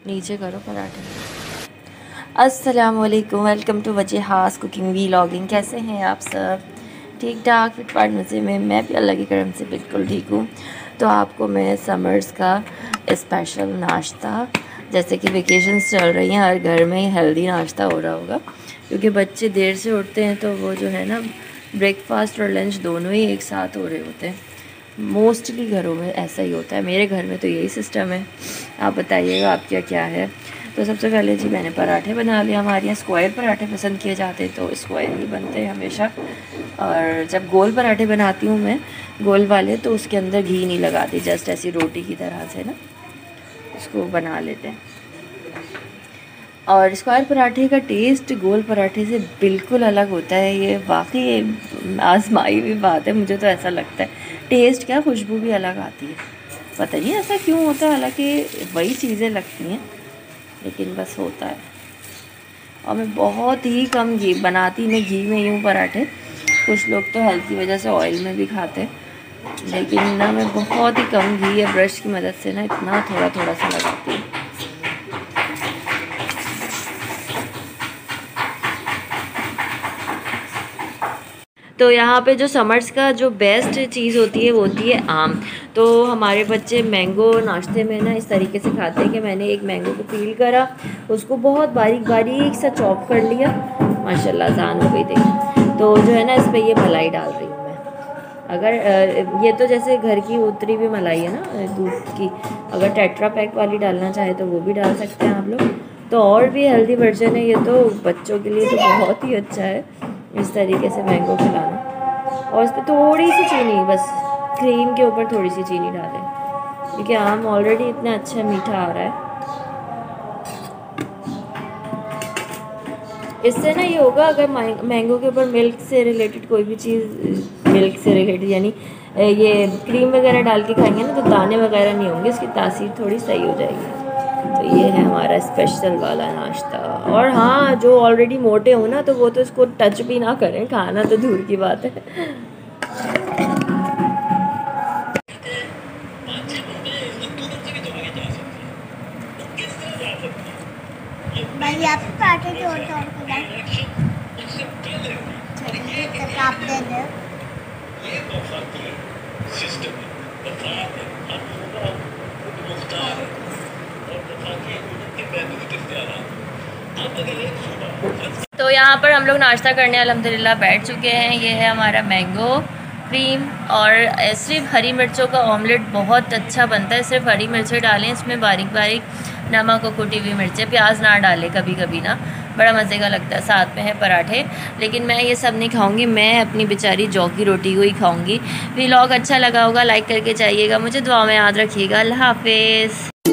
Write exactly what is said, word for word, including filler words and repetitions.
नीचे करो पराठे। अस्सलाम वालेकुम, वेलकम टू वजहास कुकिंग व्लॉगिंग। कैसे हैं आप सब? ठीक ठाक, फिट फाट मज़े में। मैं भी अल्लाह की करम से बिल्कुल ठीक हूँ। तो आपको मैं समर्स का स्पेशल नाश्ता, जैसे कि वेकेशंस चल रही हैं, हर घर में हेल्दी नाश्ता हो रहा होगा, क्योंकि बच्चे देर से उठते हैं तो वो जो है ना ब्रेकफास्ट और लंच दोनों ही एक साथ हो रहे होते हैं। मोस्टली घरों में ऐसा ही होता है, मेरे घर में तो यही सिस्टम है। आप बताइएगा आपके क्या क्या है। तो सबसे पहले जी मैंने पराठे बना लिए। हमारे यहाँ स्क्वायर पराठे पसंद किए जाते हैं, तो स्क्वायर ही बनते हैं हमेशा। और जब गोल पराठे बनाती हूँ मैं, गोल वाले, तो उसके अंदर घी नहीं लगाती, जस्ट ऐसी रोटी की तरह से ना उसको बना लेते हैं। और स्क्वायर पराठे का टेस्ट गोल पराठे से बिल्कुल अलग होता है। ये वाकई आजमाई हुई बात है, मुझे तो ऐसा लगता है। टेस्ट क्या, खुशबू भी अलग आती है। पता नहीं ऐसा क्यों होता है, हालांकि वही चीज़ें लगती हैं, लेकिन बस होता है। और मैं बहुत ही कम घी बनाती, मैं घी में ही हूँ पराठे। कुछ लोग तो हेल्थ की वजह से ऑयल में भी खाते हैं, लेकिन ना मैं बहुत ही कम घी या ब्रश की मदद से ना इतना थोड़ा थोड़ा सा लगाती हूँ। तो यहाँ पे जो समर्स का जो बेस्ट चीज़ होती है वो होती है आम। तो हमारे बच्चे मैंगो नाश्ते में ना इस तरीके से खाते हैं कि मैंने एक मैंगो को पील करा, उसको बहुत बारीक बारीक सा चॉप कर लिया, माशाल्लाह जान हो गई देखिए। तो जो है ना इस पर ये मलाई डाल रही हूँ मैं। अगर ये तो जैसे घर की उतरी हुई मलाई है ना दूध की, अगर टेट्रा पैक वाली डालना चाहे तो वो भी डाल सकते हैं आप लोग। तो और भी हेल्दी वर्जन है ये, तो बच्चों के लिए तो बहुत ही अच्छा है इस तरीके से मैंगो खिलाना। और इस पर थोड़ी सी चीनी, बस क्रीम के ऊपर थोड़ी सी चीनी डालें, क्योंकि आम ऑलरेडी इतना अच्छा मीठा आ रहा है। इससे ना ये होगा, अगर मैंगो के ऊपर मिल्क से रिलेटेड कोई भी चीज़, मिल्क से रिलेटेड यानी ये क्रीम वगैरह डाल के खाएंगे ना, तो दाने वगैरह नहीं होंगे, इसकी तासीर थोड़ी सही हो जाएगी। तो ये है हमारा स्पेशल वाला नाश्ता। और हाँ, जो ऑलरेडी मोटे हो ना, तो वो तो इसको टच भी ना करें, खाना तो दूर की बात है। आप पराठे जोड़ जोड़ के आप दे दो। तो यहाँ पर हम लोग नाश्ता करने अल्हम्दुलिल्लाह बैठ चुके हैं। ये है हमारा मैंगो क्रीम, और सिर्फ हरी मिर्चों का ऑमलेट बहुत अच्छा बनता है। सिर्फ हरी मिर्चें डालें इसमें, बारीक बारीक, नमक और कुटी हुई मिर्चें, प्याज ना डालें कभी कभी ना, बड़ा मज़े का लगता है। साथ में है पराठे, लेकिन मैं ये सब नहीं खाऊंगी, मैं अपनी बेचारी जौ की रोटी को ही खाऊंगी। व्लॉग अच्छा लगा होगा लाइक करके जाइएगा, मुझे दुआ में याद रखिएगा। अल्लाह हाफिज़।